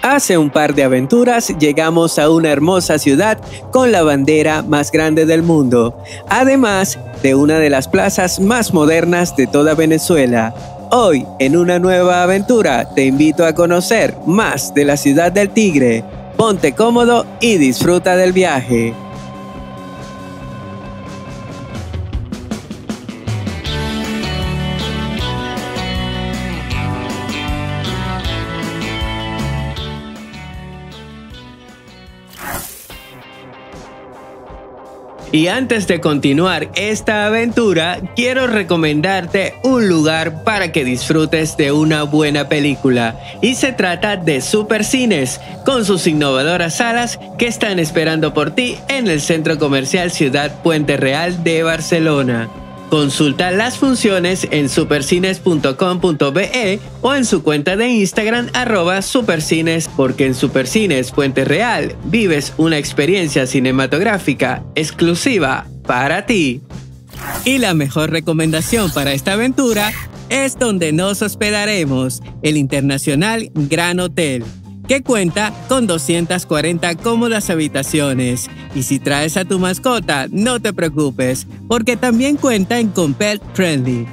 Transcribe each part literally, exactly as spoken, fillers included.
Hace un par de aventuras llegamos a una hermosa ciudad con la bandera más grande del mundo, además de una de las plazas más modernas de toda Venezuela. Hoy, en una nueva aventura, te invito a conocer más de la ciudad del Tigre. Ponte cómodo y disfruta del viaje. Y antes de continuar esta aventura, quiero recomendarte un lugar para que disfrutes de una buena película. Y se trata de Supercines, con sus innovadoras salas que están esperando por ti en el Centro Comercial Ciudad Puente Real de Barcelona. Consulta las funciones en supercines punto com punto be o en su cuenta de Instagram arroba supercines, porque en Supercines Puente Real vives una experiencia cinematográfica exclusiva para ti. Y la mejor recomendación para esta aventura es donde nos hospedaremos, el Internacional Gran Hotel, que cuenta con doscientas cuarenta cómodas habitaciones. Y si traes a tu mascota, no te preocupes, porque también cuentan con Pet Friendly.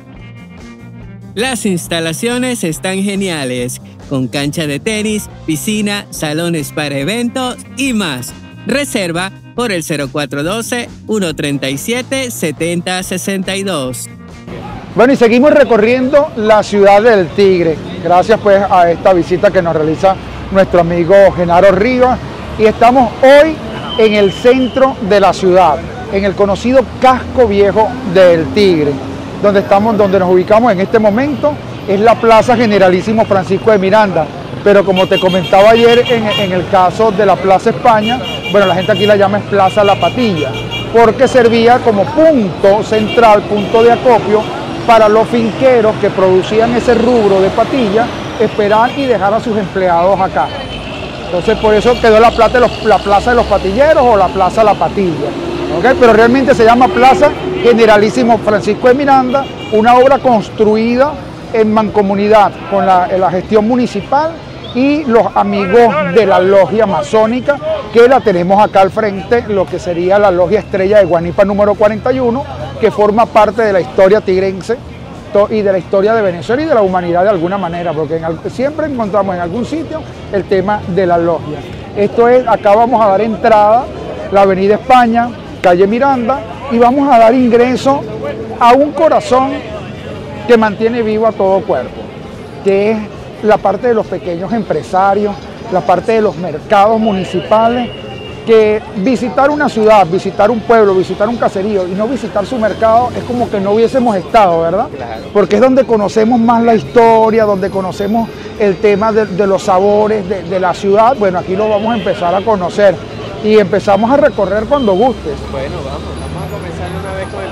Las instalaciones están geniales, con cancha de tenis, piscina, salones para eventos y más. Reserva por el cero cuatro uno dos, uno tres siete, siete cero seis dos. Bueno, y seguimos recorriendo la ciudad del Tigre, gracias pues a esta visita que nos realiza nuestro amigo Genaro Rivas, y estamos hoy en el centro de la ciudad, en el conocido casco viejo del Tigre, donde estamos, donde nos ubicamos en este momento, es la Plaza Generalísimo Francisco de Miranda, pero como te comentaba ayer en, en el caso de la Plaza España, bueno, la gente aquí la llama Plaza La Patilla, porque servía como punto central, punto de acopio para los finqueros que producían ese rubro de patilla, esperar y dejar a sus empleados acá. Entonces por eso quedó la, plata de los, la Plaza de los Patilleros o la Plaza La Patilla, ¿okay? Pero realmente se llama Plaza Generalísimo Francisco de Miranda, una obra construida en mancomunidad con la, la gestión municipal y los amigos de la logia masónica, que la tenemos acá al frente, lo que sería la logia Estrella de Guanipa número cuarenta y uno, que forma parte de la historia tigrense y de la historia de Venezuela y de la humanidad de alguna manera, porque en, siempre encontramos en algún sitio el tema de la logia. Esto es, acá vamos a dar entrada, la avenida España, calle Miranda, y vamos a dar ingreso a un corazón que mantiene vivo a todo cuerpo, que es la parte de los pequeños empresarios, la parte de los mercados municipales, que visitar una ciudad, visitar un pueblo, visitar un caserío y no visitar su mercado es como que no hubiésemos estado, ¿verdad? Claro. Porque es donde conocemos más la historia, donde conocemos el tema de, de los sabores de, de la ciudad. Bueno, aquí lo vamos a empezar a conocer y empezamos a recorrer cuando gustes. Bueno, vamos, vamos a comenzar una vez con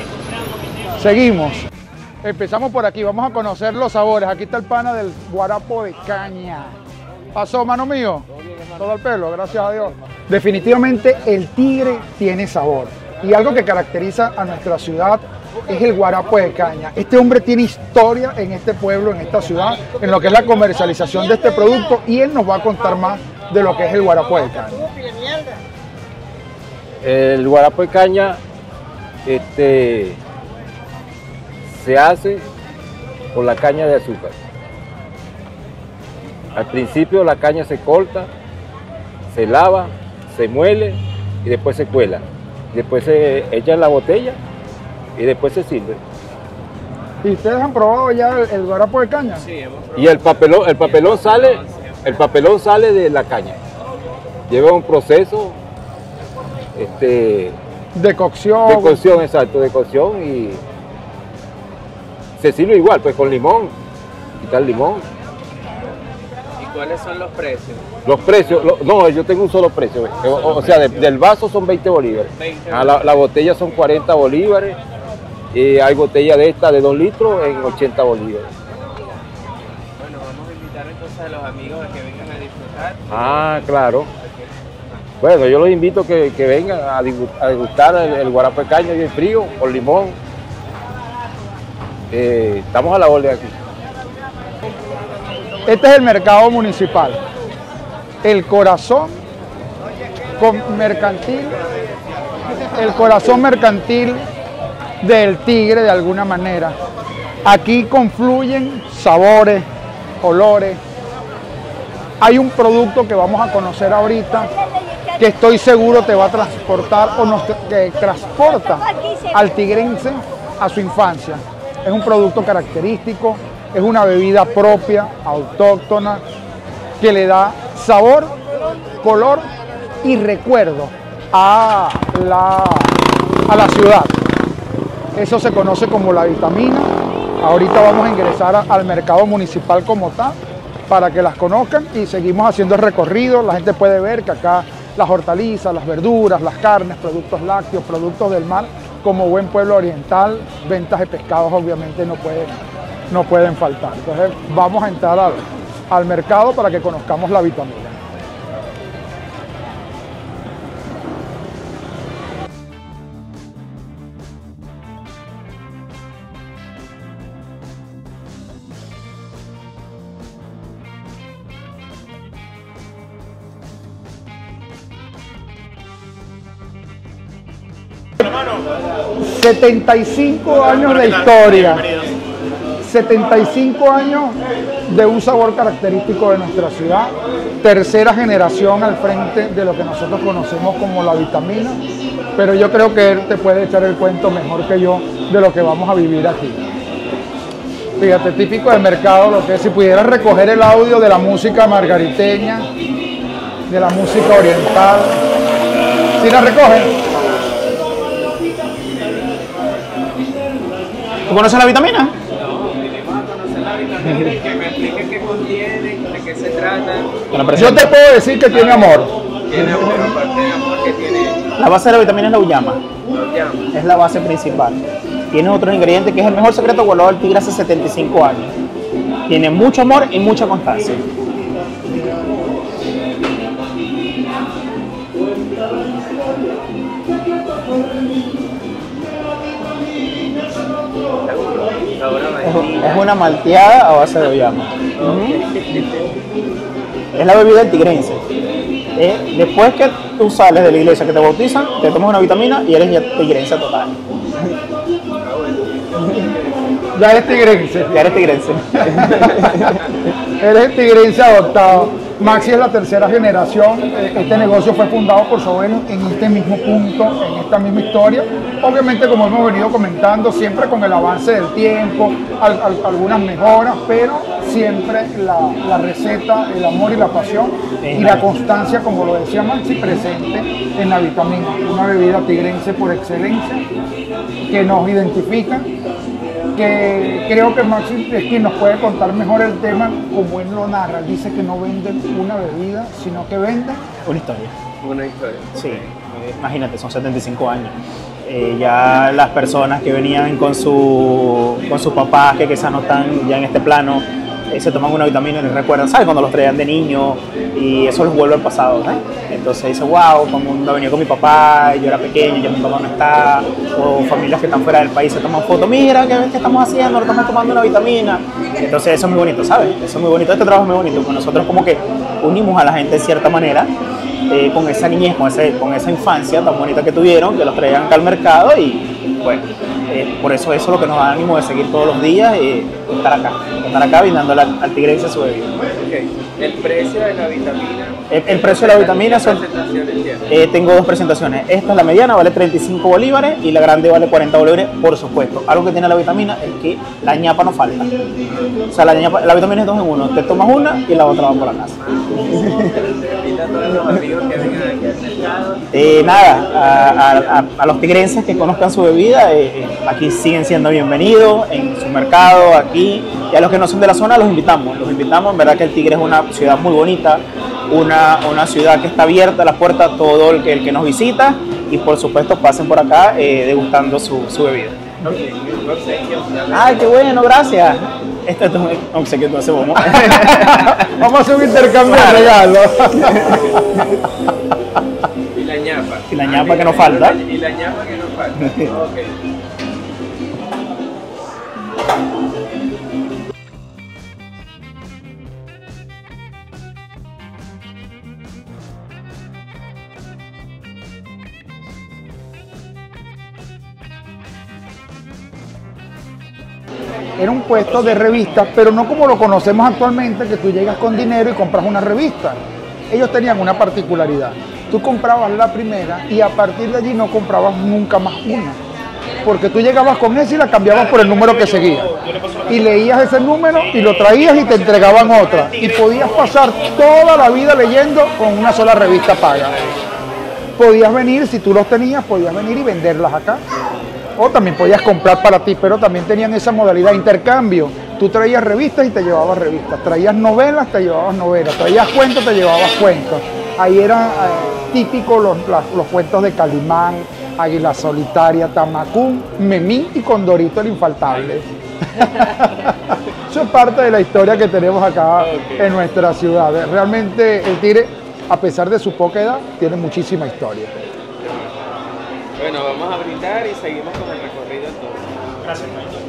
el recorrido. Seguimos. Empezamos por aquí, vamos a conocer los sabores. Aquí está el pana del guarapo de caña. ¿Pasó, mano mío? Todo bien, hermano. Todo el pelo, gracias a Dios. Definitivamente el Tigre tiene sabor. Y algo que caracteriza a nuestra ciudad es el guarapo de caña. Este hombre tiene historia en este pueblo, en esta ciudad, en lo que es la comercialización de este producto, y él nos va a contar más de lo que es el guarapo de caña. El guarapo de caña este, se hace con la caña de azúcar. Al principio la caña se corta, se lava, se muele y después se cuela. Después se echa en la botella y después se sirve. ¿Y ustedes han probado ya el, el guarapo de caña? Sí, hemos probado. Y el papelón, el papelón sale, el papelón sale de la caña. Lleva un proceso este, de cocción. De cocción, exacto, de cocción, y se sirve igual, pues con limón, quitar limón. ¿Cuáles son los precios? Los precios, lo, no, yo tengo un solo precio, o, o sea, de, del vaso son veinte bolívares, veinte ah, la, la botella son cuarenta bolívares, y hay botella de esta de dos litros en ochenta bolívares. Bueno, vamos a invitar entonces a los amigos a que vengan a disfrutar. Ah, claro. Bueno, yo los invito a que, que vengan a degustar el, el guarapo de caña bien frío, con limón. Eh, estamos a la orden aquí. Este es el mercado municipal. el corazón mercantil, el corazón mercantil del Tigre de alguna manera. Aquí confluyen sabores, olores. Hay un producto que vamos a conocer ahorita que estoy seguro te va a transportar o nos que transporta al tigrense a su infancia. Es un producto característico, es una bebida propia, autóctona, que le da sabor, color y recuerdo a la, a la ciudad. Eso se conoce como la vitamina. Ahorita vamos a ingresar a, al mercado municipal como tal para que las conozcan y seguimos haciendo el recorrido. La gente puede ver que acá las hortalizas, las verduras, las carnes, productos lácteos, productos del mar, como buen pueblo oriental, ventas de pescados obviamente no pueden, no pueden faltar. Entonces vamos a entrar al, al mercado para que conozcamos la vitamina. setenta y cinco años de historia, setenta y cinco años de un sabor característico de nuestra ciudad, tercera generación al frente de lo que nosotros conocemos como la vitamina, pero yo creo que él te puede echar el cuento mejor que yo de lo que vamos a vivir aquí. Fíjate, típico de mercado lo que es, si pudieras recoger el audio de la música margariteña, de la música oriental, ¿sí la recogen? ¿Tú conoces la vitamina? No, vinimos a conocer la vitamina, que me explique qué contiene, de qué se trata. Yo te puedo decir que tiene amor. Tiene amor, aparte de amor que tiene. La base de la vitamina es la uyama. Lo llama. Es la base principal. Tiene otros ingredientes que es el mejor secreto guardado del tigre hace setenta y cinco años. Tiene mucho amor y mucha constancia. Es una malteada a base de uyama. Uh-huh. Es la bebida del tigrense. Eh, después que tú sales de la iglesia que te bautizan, te tomas una vitamina y eres ya tigrense total. Ya eres tigrense. Ya eres tigrense. Eres tigrense adoptado. Maxi es la tercera generación. Este negocio fue fundado por su abuelo en este mismo punto, en esta misma historia. Obviamente, como hemos venido comentando, siempre con el avance del tiempo, al, al, algunas mejoras, pero siempre la, la receta, el amor y la pasión y la constancia, como lo decía Maxi, presente en la vitamina. Una bebida tigrense por excelencia que nos identifica, que creo que Maxi es quien nos puede contar mejor el tema como él lo narra. Dice que no venden una bebida, sino que venden una historia. Una historia. Sí, eh, imagínate, son setenta y cinco años. Eh, ya las personas que venían con, su, con sus papás, que quizás no están ya en este plano, eh, se toman una vitamina y les recuerdan, ¿sabes? Cuando los traían de niño y eso los vuelve al pasado, ¿sabes? Entonces dice, wow, como no venía con mi papá, yo era pequeño, ya mi papá no está, o familias que están fuera del país se toman fotos, mira, ¿qué, qué estamos haciendo? Nos estamos tomando una vitamina. Entonces eso es muy bonito, ¿sabes? Eso es muy bonito, este trabajo es muy bonito, pues nosotros como que unimos a la gente de cierta manera, eh, con esa niñez, con, ese, con esa infancia tan bonita que tuvieron, que los traían acá al mercado y bueno, eh, por eso eso es lo que nos da ánimo de seguir todos los días y eh, estar acá, estar acá brindándole al, al tigrense su bebida. Okay. El precio de la vitamina. El, el precio de la vitamina son. Eh, tengo dos presentaciones. Esta es la mediana, vale treinta y cinco bolívares y la grande vale cuarenta bolívares, por supuesto. Algo que tiene la vitamina es que la ñapa no falta. O sea, la, ñapa, la vitamina es dos en uno. Te tomas una y la otra va por la casa. Invita a todos los amigos que vengan aquí al mercado. Eh, nada, a, a, a, a los tigrenses que conozcan su bebida, eh, aquí siguen siendo bienvenidos en su mercado, aquí. Y a los que no son de la zona los invitamos. Los invitamos, en verdad que el Tigre es una ciudad muy bonita, una, una ciudad que está abierta a las puertas a todo el que, el que nos visita y por supuesto pasen por acá eh, degustando su, su bebida. Okay. Ay, qué bueno, gracias. Este es un obsequio que hacemos. Vamos a hacer un intercambio de regalos. Y la ñapa. Y la ñapa que nos falta. Y la ñapa que nos falta. Okay. Era un puesto de revistas, pero no como lo conocemos actualmente, que tú llegas con dinero y compras una revista. Ellos tenían una particularidad. Tú comprabas la primera y a partir de allí no comprabas nunca más una. Porque tú llegabas con esa y la cambiabas por el número que seguía. Y leías ese número y lo traías y te entregaban otra. Y podías pasar toda la vida leyendo con una sola revista paga. Podías venir, si tú los tenías, podías venir y venderlas acá. O también podías comprar para ti, pero también tenían esa modalidad de intercambio. Tú traías revistas y te llevabas revistas. Traías novelas, te llevabas novelas. Traías cuentos, te llevabas cuentos. Ahí eran eh, típicos los, los, los cuentos de Calimán, Águila Solitaria, Tamacún, Memín y Condorito el Infaltable. Eso es parte de la historia que tenemos acá okay. en nuestra ciudad. Realmente el Tigre, a pesar de su poca edad, tiene muchísima historia. Bueno, vamos a brindar y seguimos con el recorrido entonces. Gracias.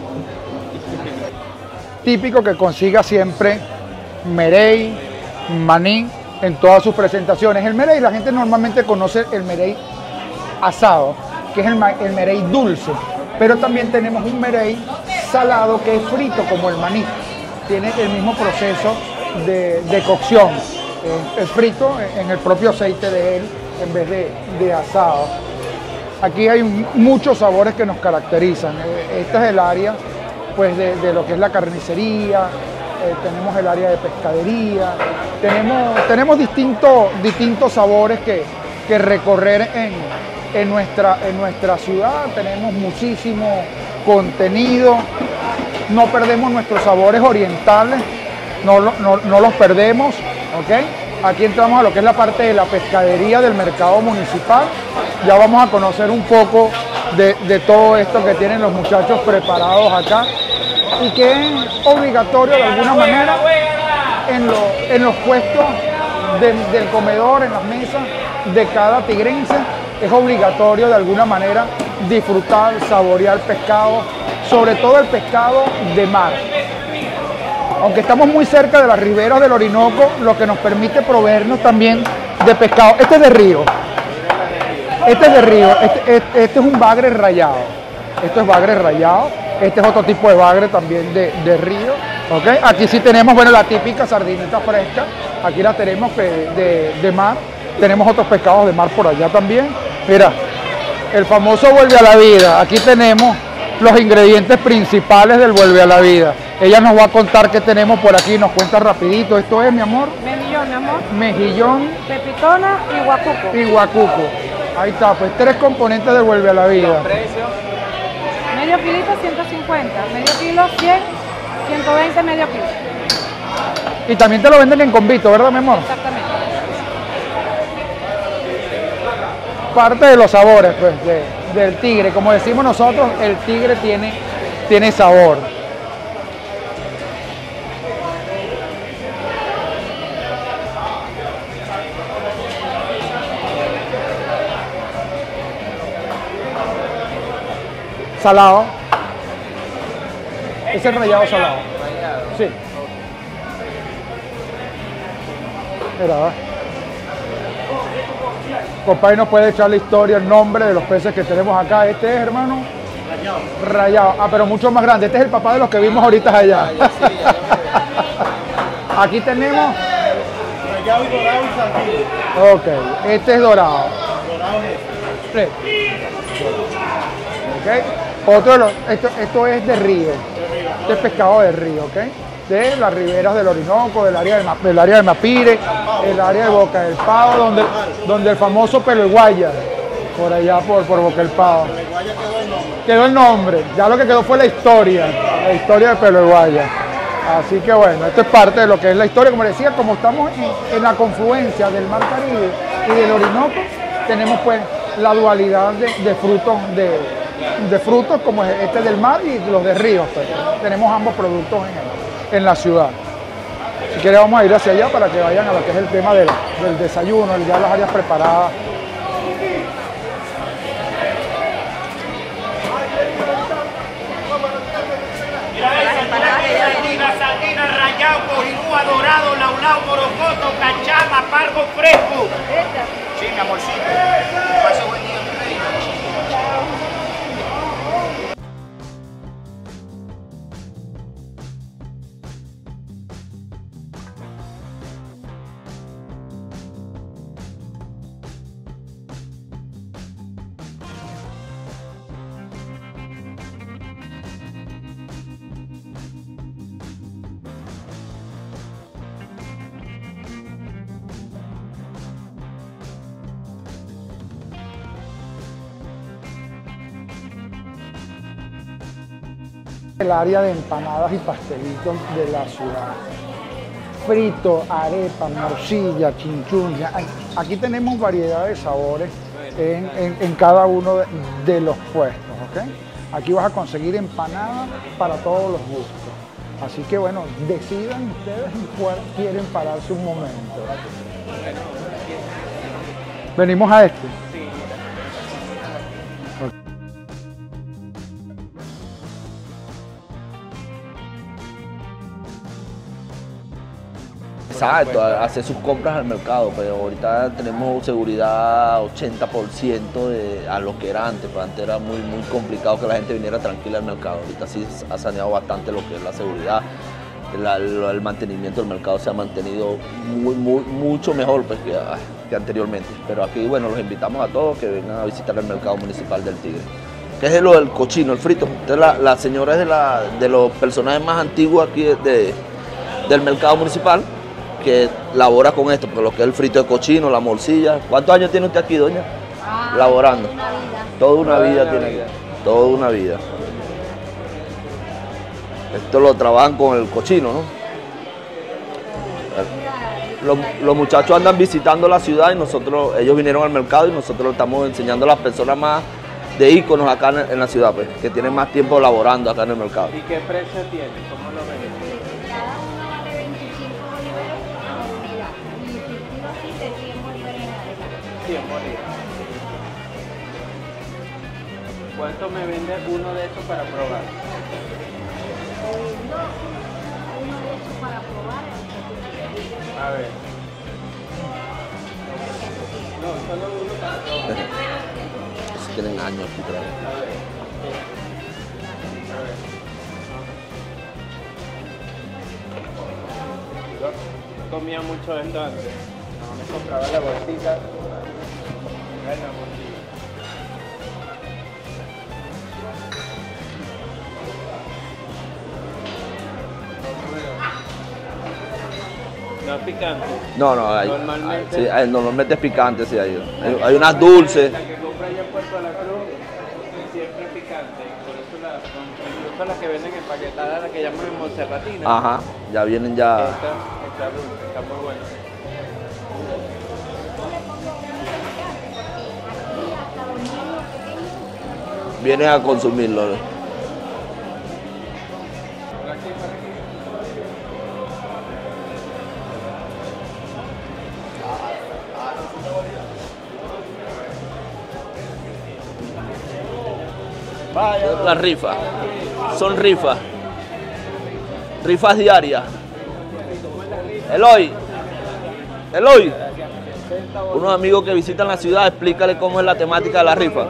Típico que consiga siempre merey, maní en todas sus presentaciones. El merey, la gente normalmente conoce el merey asado, que es el, el merey dulce, pero también tenemos un merey salado que es frito como el maní. Tiene el mismo proceso de, de cocción. Es, es frito en el propio aceite de él en vez de, de asado. Aquí hay muchos sabores que nos caracterizan. Este es el área pues, de, de lo que es la carnicería, eh, tenemos el área de pescadería, tenemos, tenemos distintos, distintos sabores que, que recorrer en, en, nuestra, en nuestra ciudad. Tenemos muchísimo contenido, no perdemos nuestros sabores orientales, no, no, no los perdemos, ¿ok? Aquí entramos a lo que es la parte de la pescadería del mercado municipal. Ya vamos a conocer un poco de, de todo esto que tienen los muchachos preparados acá y que es obligatorio de alguna manera en, lo, en los puestos de, del comedor, en las mesas de cada tigrense. Es obligatorio de alguna manera disfrutar, saborear pescado, sobre todo el pescado de mar. Aunque estamos muy cerca de las riberas del Orinoco, lo que nos permite proveernos también de pescado. Este es de río. Este es de río. Este, este, este es un bagre rayado. Esto es bagre rayado. Este es otro tipo de bagre también de, de río. ¿Okay? Aquí sí tenemos, bueno, la típica sardinita fresca. Aquí la tenemos de, de mar. Tenemos otros pescados de mar por allá también. Mira, el famoso vuelve a la vida. Aquí tenemos los ingredientes principales del vuelve a la vida. Ella nos va a contar qué tenemos por aquí, nos cuenta rapidito. Esto es, mi amor. Mejillón, mi amor. Mejillón. Pepitona y guacuco. Y guacuco. Ahí está, pues tres componentes del vuelve a la vida. ¿Precio? Medio kilito ciento cincuenta, medio kilo cien, ciento veinte medio kilo. Y también te lo venden en convito, ¿verdad, mi amor? Exactamente. Parte de los sabores, pues, de, del tigre. Como decimos nosotros, el tigre tiene, tiene sabor. Salado. Ese es rallado salado. Sí. Mira, ¿verdad? Compadre nos puede echar la historia, el nombre de los peces que tenemos acá. Este es, hermano, rayado. Rayado. Ah, pero mucho más grande. Este es el papá de los que vimos ahorita allá. Aquí tenemos rayado y dorado y sandía. Ok, este es dorado. Dorado es este. Okay. Otro de los, esto, esto es de río, este es pescado de río, ¿ok? De las riberas del Orinoco, del área del, del área de Mapire, el área de Boca del Pavo, donde, donde el famoso Pelo de Guaya, por allá por, por Boca del Pavo. Pelo de Guaya quedó el nombre. Quedó el nombre, ya lo que quedó fue la historia, la historia de Pelo de Guaya. Así que bueno, esto es parte de lo que es la historia, como decía, como estamos en, en la confluencia del Mar Caribe y del Orinoco, tenemos pues la dualidad de, de frutos de de frutos como este del mar y los de ríos. Pues. Tenemos ambos productos en, en la ciudad. Si quieren vamos a ir hacia allá para que vayan a lo que es el tema del, del desayuno, ya las áreas preparadas. La sardina rayado, corinúa, dorado, laulao, morocoto, cachama, pargo fresco. Sí, mi amorcito. Pase buen día, mi reina. El área de empanadas y pastelitos de la ciudad. Frito, arepa, morcilla, chinchurria. Aquí tenemos variedad de sabores en, en, en cada uno de, de los puestos, ¿ok? Aquí vas a conseguir empanadas para todos los gustos. Así que bueno, decidan ustedes en cuál quieren pararse un momento. Venimos a este. Exacto, hacer sus compras al mercado, pero ahorita tenemos seguridad ochenta por ciento de, a lo que era antes, pues antes era muy, muy complicado que la gente viniera tranquila al mercado, ahorita sí ha saneado bastante lo que es la seguridad, la, el mantenimiento del mercado se ha mantenido muy, muy, mucho mejor pues, que, que anteriormente, pero aquí bueno, los invitamos a todos que vengan a visitar el mercado municipal del Tigre. ¿Qué es de lo del cochino, el frito? Usted, la, la señora es de, la, de los personajes más antiguos aquí de, del mercado municipal, que labora con esto, porque lo que es el frito de cochino, la morcilla. ¿Cuántos años tiene usted aquí, doña? Ah, laborando. Toda una vida. Toda una vida tiene aquí. Toda una vida. Esto lo trabajan con el cochino, ¿no? Los, los muchachos andan visitando la ciudad y nosotros, ellos vinieron al mercado y nosotros estamos enseñando a las personas más de íconos acá en, en la ciudad, pues, que tienen más tiempo laborando acá en el mercado. ¿Y qué precio tiene? ¿Cómo lo ven? ¿Cuánto me vende uno de estos para probar? Uno de estos para probar. A ver. No, solo uno para probar. Si tienen años aquí, creo. A ver. A ver. Yo comía mucho de esto antes. No, me compraba la bolsita. Bueno, bolsita. ¿No es picante? No, no, hay, normalmente, sí, hay, normalmente es picante, sí, hay, hay, hay unas dulces. La que compra allá en Puerto de la Cruz siempre es picante, por eso la, incluso las que venden empaquetadas, las que llaman en Monserratina. Ajá, ya vienen ya. Esta está dulce, está muy buena. Vienen a consumirlo. Las rifas, son rifas, rifas diarias. Eloy, Eloy, unos amigos que visitan la ciudad, explícale cómo es la temática de la rifa.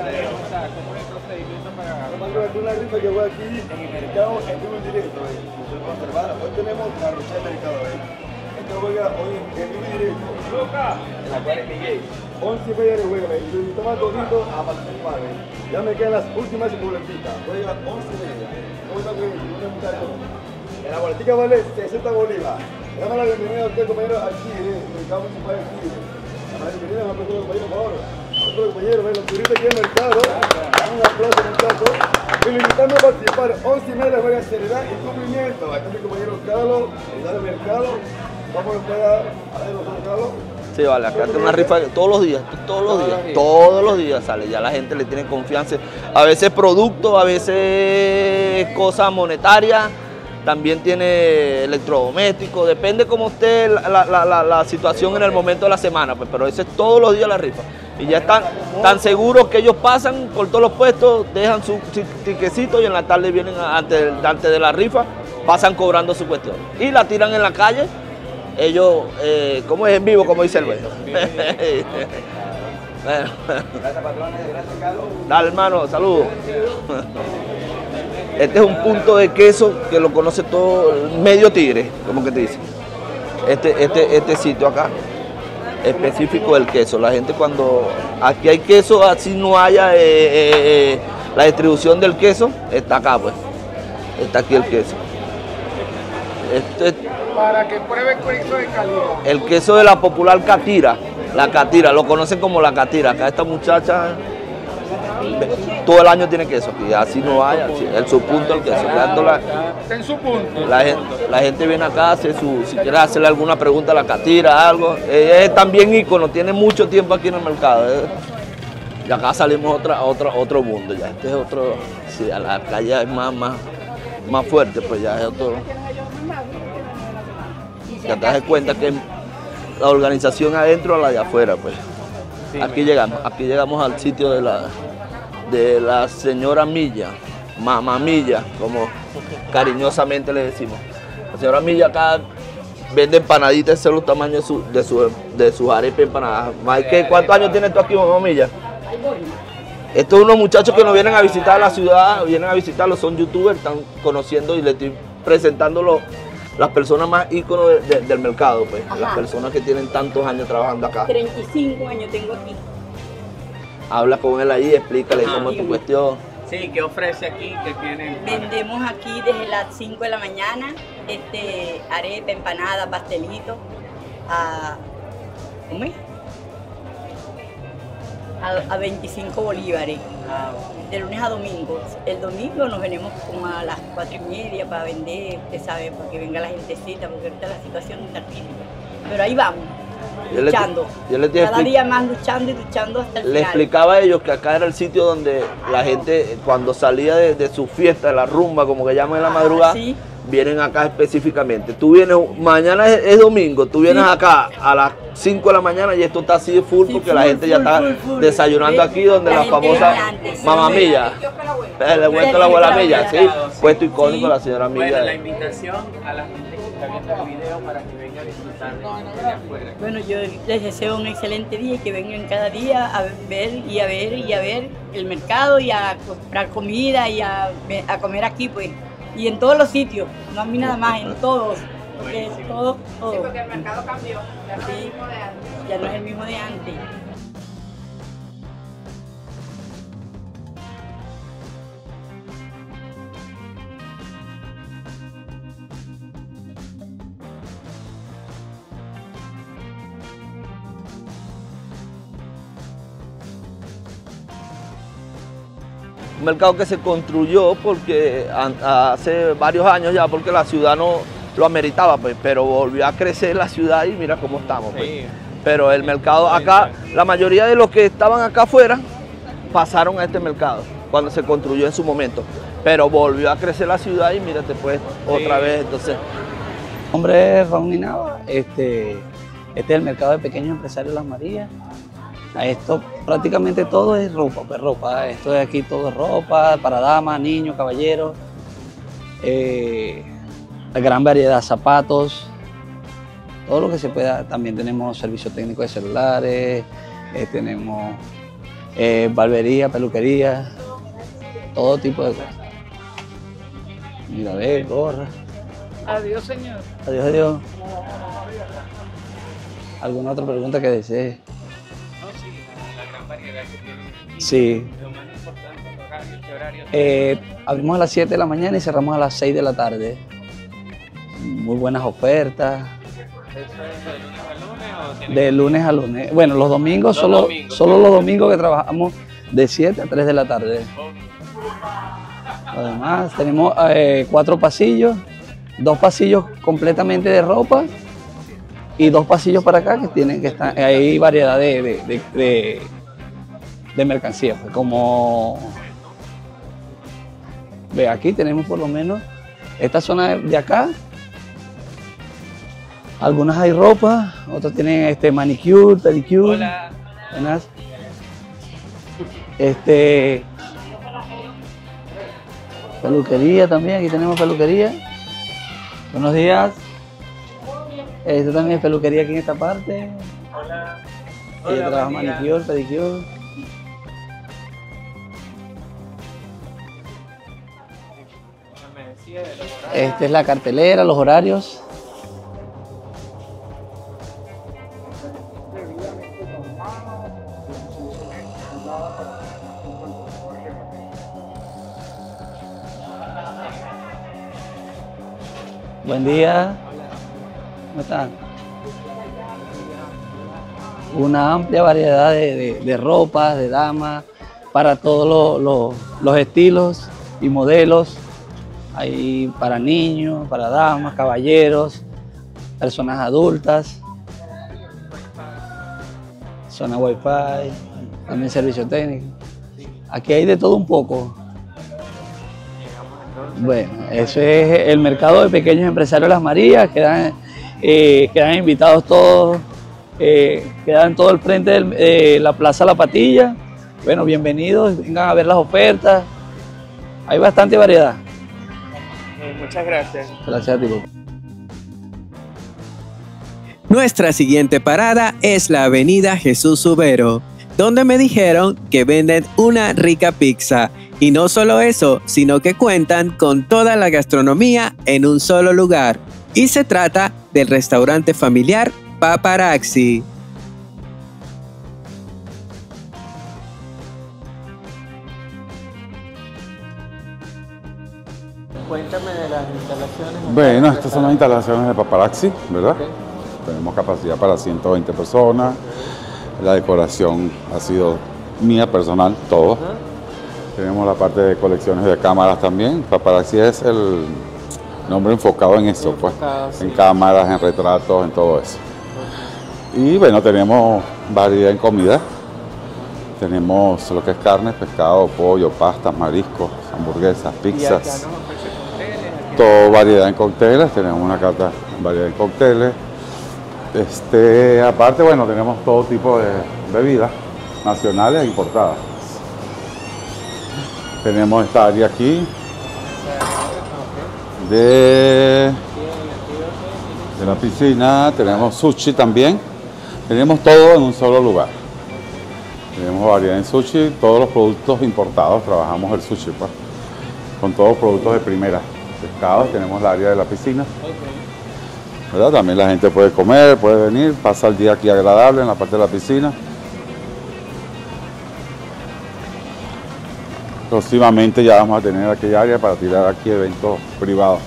Una rifa que fue aquí en el mercado en vivo en directo, eh. Hoy tenemos la rucha del mercado, eh. Esto juega hoy en vivo en directo. En la cual es Miguel. once y media de juego, eh. Y lo invitamos a todos a participar, eh. Ya me quedan las últimas boletitas. Juega once y media. ¿Cómo está bien? Muchachos. La boletica vale sesenta bolívares. Le damos la bienvenida a usted, compañero, al Tigre, el mercado municipal del Tigre. La bienvenida a nuestro compañero, por favor. Nuestro compañero, los turistas aquí en el mercado. Un aplauso, muchachos. Y lo invitamos a participar. once y media juega seriedad y cumplimiento. Aquí está mi compañero Carlos, el del mercado. Vamos a esperar a ver nosotros, Carlos. Sí, vale, acá hay una rifa todos los días, todos los días, todos los días sale, ya la gente le tiene confianza, a veces productos, a veces cosas monetarias, también tiene electrodomésticos, depende como esté la, la, la, la situación en el momento de la semana, pues, pero ese es todos los días la rifa. Y ya están tan seguros que ellos pasan por todos los puestos, dejan su tiquecito y en la tarde vienen antes, antes de la rifa, pasan cobrando su cuestión. Y la tiran en la calle. Ellos, eh, ¿cómo es en vivo? Como dice el güey. Bueno. Gracias, patrones. Gracias, Carlos. Dale, hermano, saludos. Este es un punto de queso que lo conoce todo, medio Tigre, como que te dice. Este, este, este sitio acá, específico del queso. La gente cuando aquí hay queso, así no haya eh, eh, eh, la distribución del queso, está acá pues. Está aquí el queso. Este, Para que prueben queso de calidad. el queso de la popular catira, la catira, lo conocen como la catira. Acá esta muchacha todo el año tiene queso aquí, así no hay, así, el subpunto del queso. La, en su punto. La gente, la gente viene acá, hace su, si quiere hacerle alguna pregunta a la catira, algo. Eh, es también ícono, tiene mucho tiempo aquí en el mercado. Eh. Y acá salimos a otra, otra, otro mundo ya. Este es otro, sí, a la calle es más, más, más fuerte, pues ya es otro. Ya te das cuenta que la organización adentro a la de afuera, pues. Sí, aquí llegamos, aquí llegamos al sitio de la, de la señora Milla, Mamá Milla, como cariñosamente le decimos. La señora Milla acá vende empanaditas, ese es el tamaño de su, de su, de sus arepas empanadas. ¿Cuántos años tienes tú aquí, Mamá Milla? Estos son unos muchachos que nos vienen a visitar a la ciudad, vienen a visitarlo, son youtubers, están conociendo y les estoy presentando los, las personas más íconos de, de, del mercado, pues. Ajá. Las personas que tienen tantos años trabajando acá. treinta y cinco años tengo aquí. Habla con él ahí, explícale Ajá. cómo es tu cuestión. Sí, ¿qué ofrece aquí? ¿Qué tienen? Vendemos aquí desde las cinco de la mañana, este, arepa, empanada, pastelito, a, ¿cómo es? A, a veinticinco bolívares, ah, de lunes a domingo. El domingo nos venimos como a las cuatro y media para vender, usted sabe, porque venga la gentecita, porque ahorita la situación está crítica. Pero ahí vamos, yo luchando, le, yo le cada día más luchando y luchando hasta el le final. Le explicaba a ellos que acá era el sitio donde la gente, cuando salía de, de su fiesta, de la rumba, como que llaman en la madrugada, ah, ¿sí? Vienen acá específicamente. Tú vienes, mañana es, es domingo, tú vienes sí. acá a las cinco de la mañana y esto está así de full sí, porque full, la gente full, ya está full, full, desayunando full. Aquí donde la, la famosa Mamá Milla. Le vuelto la abuela Milla, sí. Puesto icónico sí. La señora Milla. Bueno, la invitación a la gente que está viendo el video para que venga a disfrutar de afuera. Bueno, yo les deseo un excelente día y que vengan cada día a ver y a ver y a ver el mercado y a comprar comida y a, a comer aquí, pues. Y en todos los sitios, no a mí nada más, en todos. Porque todo, todo. Sí, porque el mercado cambió, ya no es el mismo de antes. Ya no es el mismo de antes. Un mercado que se construyó porque hace varios años ya, porque la ciudad no lo ameritaba, pues, pero volvió a crecer la ciudad y mira cómo estamos. Pues. Sí. Pero el mercado acá, la mayoría de los que estaban acá afuera pasaron a este mercado cuando se construyó en su momento. Pero volvió a crecer la ciudad y mírate pues otra sí. vez. Entonces. Mi nombre es Raúl Ninava, este, este es el mercado de pequeños empresarios Las Marías. Esto prácticamente todo es ropa, pues ropa. Esto de aquí todo es ropa para damas, niños, caballeros. Eh, gran variedad de zapatos, todo lo que se pueda. También tenemos servicio técnico de celulares, eh, tenemos eh, barbería, peluquería, todo tipo de cosas. Mira, ve, gorra. Adiós, señor. Adiós, adiós. ¿Alguna otra pregunta que desee? Sí. Lo más importante, horario, ¿qué horario? Eh, abrimos a las siete de la mañana y cerramos a las seis de la tarde. Muy buenas ofertas. ¿Eso es de lunes a lunes o tiene De lunes a lunes. Bueno, los domingos, los solo, domingos, solo los domingos que trabajamos de siete a tres de la tarde. Además, tenemos eh, cuatro pasillos, dos pasillos completamente de ropa y dos pasillos para acá que tienen que estar, hay variedad de, de, de, de de mercancía, pues, como ve aquí tenemos por lo menos esta zona de acá, algunas hay ropa, otras tienen este manicure, pedicure. Hola. Buenas. Este peluquería también, aquí tenemos peluquería. Buenos días. Esto también es peluquería aquí en esta parte. Hola. Ella trabaja manicure, pedicure. Esta es la cartelera, los horarios. Buen día. ¿Cómo están? Una amplia variedad de, de, de ropas, de damas, para todos lo- lo- los estilos y modelos. Hay para niños, para damas, caballeros, personas adultas, zona Wi-Fi, también servicio técnico. Aquí hay de todo un poco. Bueno, eso es el mercado de pequeños empresarios Las Marías, quedan, eh, quedan invitados todos, eh, quedan todo el frente de eh, la Plaza La Patilla. Bueno, bienvenidos, vengan a ver las ofertas, hay bastante variedad. Eh, muchas gracias. Gracias a ti. Nuestra siguiente parada es la avenida Jesús Subero, donde me dijeron que venden una rica pizza. Y no solo eso, sino que cuentan con toda la gastronomía en un solo lugar. Y se trata del restaurante familiar Paparazzi. Cuéntame de las instalaciones. Bueno, estas son las instalaciones de Paparazzi, ¿verdad? Okay. Tenemos capacidad para ciento veinte personas. La decoración ha sido mía personal, todo. Uh-huh. Tenemos la parte de colecciones de cámaras también. Paparazzi es el nombre enfocado en eso, enfocado, pues, sí. En cámaras, en retratos, en todo eso. Okay. Y bueno, tenemos variedad en comida. Tenemos lo que es carne, pescado, pollo, pastas, mariscos, hamburguesas, pizzas. Todo variedad en cócteles, tenemos una carta variedad en cócteles. Este, aparte, bueno, tenemos todo tipo de bebidas nacionales e importadas. Tenemos esta área aquí de, de la piscina, tenemos sushi también, tenemos todo en un solo lugar. Tenemos variedad en sushi, todos los productos importados, trabajamos el sushi pues, con todos los productos de primera. Pescados, tenemos la área de la piscina. ¿Verdad? También la gente puede comer, puede venir, pasa el día aquí agradable en la parte de la piscina. Próximamente ya vamos a tener aquella área para tirar aquí eventos privados.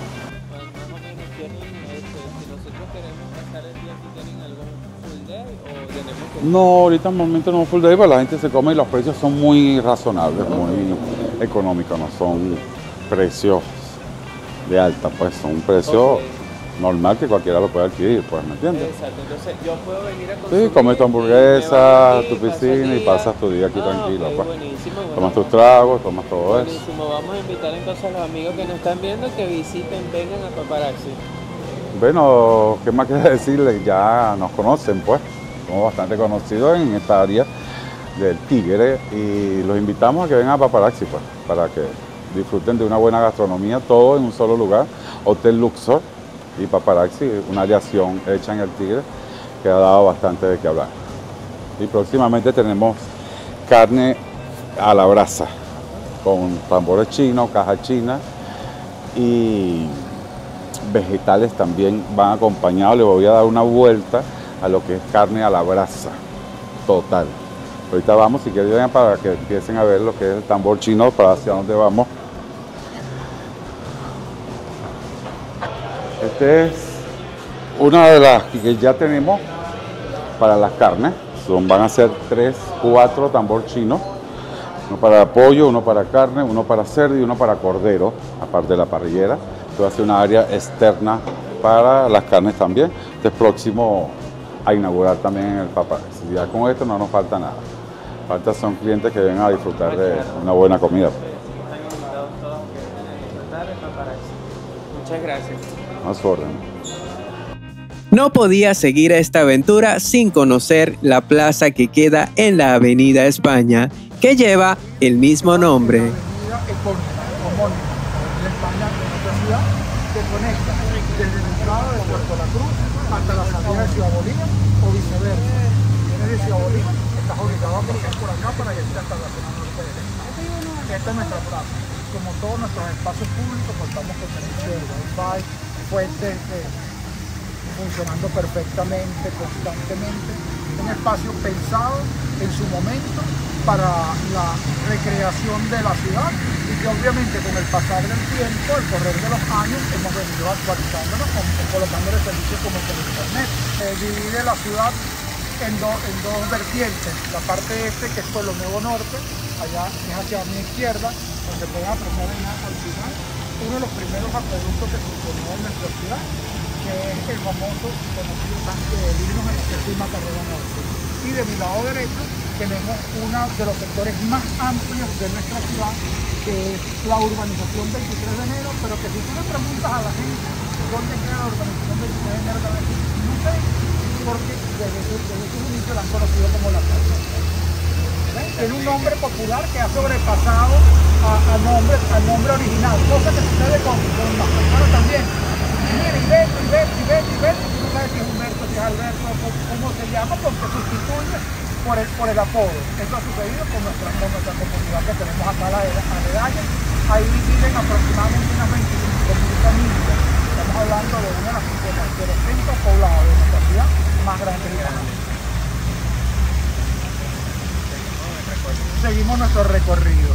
No, ahorita en el momento no full day, pero la gente se come y los precios son muy razonables, muy económicos, no son precios de alta, pues son un precio okay. normal que cualquiera lo puede adquirir, pues, ¿me entiendes? Exacto, entonces yo puedo venir a consumir. Sí, comes tu hamburguesa, aquí, tu piscina y pasas tu día aquí ah, tranquilo, okay, pues. Buenísimo, bueno. Tomas tus tragos, tomas todo buenísimo. eso. Buenísimo, vamos a invitar entonces a los amigos que nos están viendo que visiten, vengan a Paparazzi. Bueno, ¿qué más quiero decirles? Ya nos conocen, pues, somos bastante conocidos en esta área del Tigre y los invitamos a que vengan a Paparazzi, pues, para que disfruten de una buena gastronomía, todo en un solo lugar, Hotel Luxor y Paparazzi, una aviación hecha en el Tigre que ha dado bastante de qué hablar. Y próximamente tenemos carne a la brasa, con tambores chinos, caja china y vegetales también van acompañados. Les voy a dar una vuelta a lo que es carne a la brasa, total. Ahorita vamos, si quieren vengan para que empiecen a ver lo que es el tambor chino, para hacia dónde vamos. Este es una de las que ya tenemos para las carnes. Son, van a ser tres, cuatro tambor chinos. Uno para pollo, uno para carne, uno para cerdo y uno para cordero, aparte de la parrillera. Esto va a ser una área externa para las carnes también. Este es próximo a inaugurar también en el Paparazzi. Ya con esto no nos falta nada. Falta son clientes que vengan a disfrutar de una buena comida. Muchas gracias. A su orden. No podía seguir esta aventura sin conocer la plaza que queda en la Avenida España, que lleva el mismo nombre. Avenida epónima, homónima, de España, en nuestra ciudad, que conecta desde la entrada de Puerto La Cruz hasta la salida de Ciudad Bolívar o viceversa. Vienes de Ciudad Bolívar, estás obligado a pasar por acá para llegar hasta la zona norte de la España. Esta es nuestra plaza. Como todos nuestros espacios públicos, contamos con servicio de Wi-Fi, fuentes de funcionando perfectamente, constantemente. Un espacio pensado en su momento para la recreación de la ciudad y que obviamente con el pasar del tiempo, el correr de los años, hemos venido actualizándonos, colocándole servicios como el internet. Eh, divide la ciudad en, do, en dos vertientes. La parte este, que es Pueblo Nuevo Norte, allá es hacia mi izquierda, donde pueden apreciar al final uno de los primeros acueductos que funcionó en nuestra ciudad, que es el famoso y conocido tanque de Linos en el Clima Carrera Norte. Y de mi lado derecho tenemos uno de los sectores más amplios de nuestra ciudad, que es la urbanización veintitrés de enero, pero que si tú le preguntas a la gente dónde queda la urbanización veintitrés de enero, te van a decir, no sé, porque desde su, desde su inicio la han conocido como la Plaza. Tiene un nombre popular que ha sobrepasado a, a nombre, al nombre original, cosa que sucede con, con las personas también. Mira, y ven, y ven, y ven, y ven, y tú sabes si es Humberto, si es Alberto, cómo se llama, porque sustituye por el, por el apodo. Esto ha sucedido con nuestra, con nuestra comunidad que tenemos acá a la aledaña. Ahí viven aproximadamente unas veinticinco mil familias. Estamos hablando de una de las de los centros poblados de nuestra ciudad más grandes de la ciudad. Seguimos nuestro recorrido.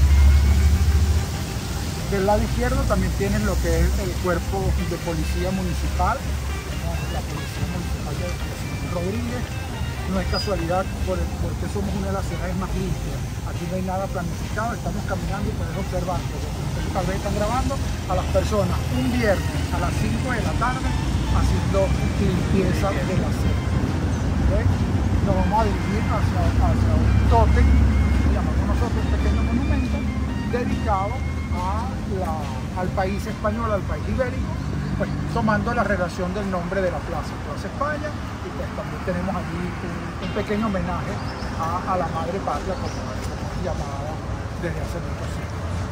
Del lado izquierdo también tienes lo que es el cuerpo de policía municipal, la policía municipal de Rodríguez. No es casualidad porque somos una de las ciudades más limpias. Aquí no hay nada planificado, estamos caminando y puedes observar. Ustedes tal vez están grabando a las personas un viernes a las cinco de la tarde haciendo limpieza de la ciudad. ¿Okay? Nos vamos a dirigir hacia, hacia un tótem, llamamos nosotros un pequeño monumento dedicado a la, al país español, al país ibérico, pues tomando la relación del nombre de la plaza, Plaza España, y pues también tenemos allí un, un pequeño homenaje a, a la madre patria, como es llamada desde hace muchos siglos.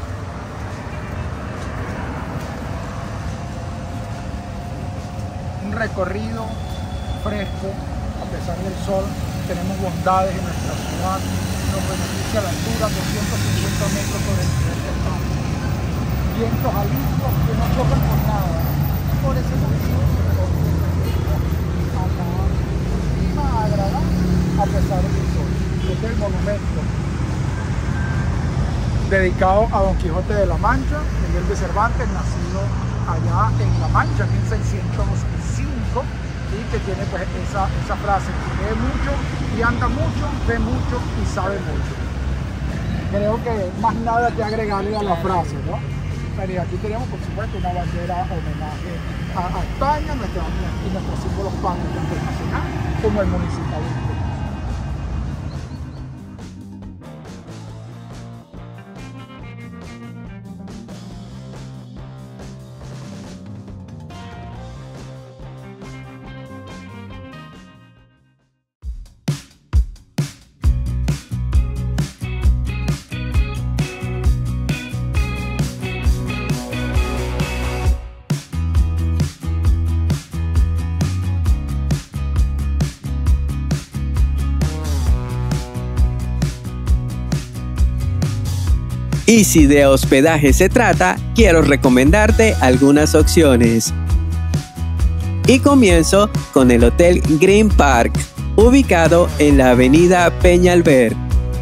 Un recorrido fresco, a pesar del sol, tenemos bondades en nuestra ciudad, nos beneficia la altura, doscientos cincuenta metros sobre el nivel del mar. Vientos alisios que no tocan por nada. Por ese motivo, clima agradable a pesar del sol. Este es el monumento dedicado a Don Quijote de la Mancha, Miguel de Cervantes, nacido allá en La Mancha en mil seiscientos cinco, y que tiene pues esa, esa frase, que lee mucho y anda mucho, ve mucho y sabe mucho. Creo que más nada que agregarle a la frase, ¿no? Pero aquí tenemos, por supuesto, una bandera homenaje a, a España nuestra, y nuestros símbolos patrios internacionales, como el municipalismo. Y si de hospedaje se trata, quiero recomendarte algunas opciones. Y comienzo con el Hotel Green Park, ubicado en la avenida Peñalver.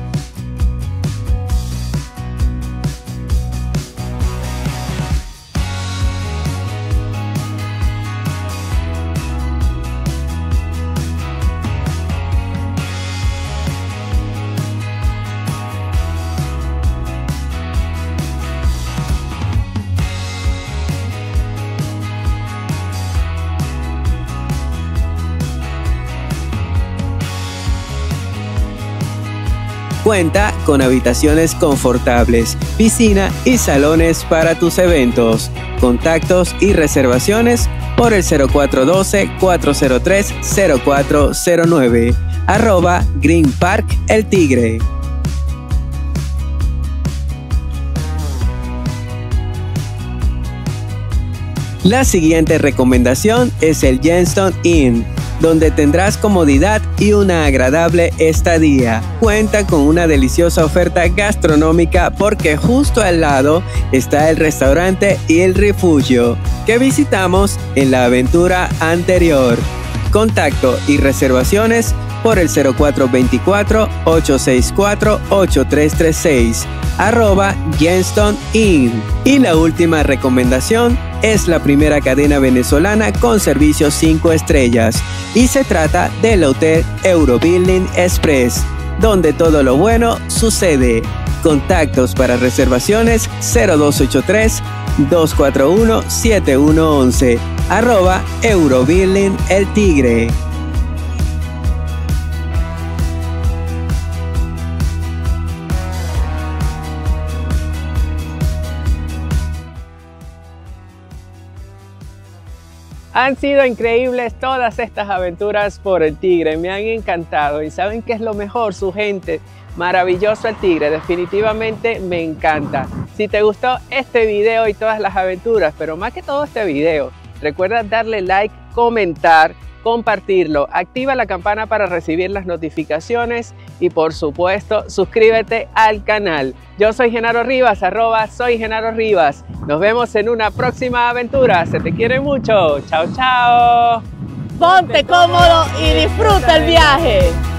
Cuenta con habitaciones confortables, piscina y salones para tus eventos. Contactos y reservaciones por el cero cuatro uno dos, cuatro cero tres, cero cuatro cero nueve, arroba Green Park El Tigre. La siguiente recomendación es el Jenstone Inn, donde tendrás comodidad y una agradable estadía. Cuenta con una deliciosa oferta gastronómica porque justo al lado está el restaurante y el refugio que visitamos en la aventura anterior. Contacto y reservaciones por el cero cuatro dos cuatro, ocho seis cuatro, ocho tres tres seis arroba Jenston Inn. Y la última recomendación es la primera cadena venezolana con servicios cinco estrellas y se trata del Hotel Eurobuilding Express, donde todo lo bueno sucede. Contactos para reservaciones cero dos ocho tres, dos cuatro uno, siete uno once, arroba Eurobuilding El Tigre. Han sido increíbles todas estas aventuras por El Tigre, me han encantado y ¿saben qué es lo mejor? Su gente, maravilloso El Tigre, definitivamente me encanta. Si te gustó este video y todas las aventuras, pero más que todo este video, recuerda darle like, comentar, compartirlo, activa la campana para recibir las notificaciones y por supuesto suscríbete al canal. Yo soy Genaro Rivas, arroba soy Genaro Rivas. Nos vemos en una próxima aventura. Se te quiere mucho. Chao, chao. Ponte cómodo y disfruta el viaje.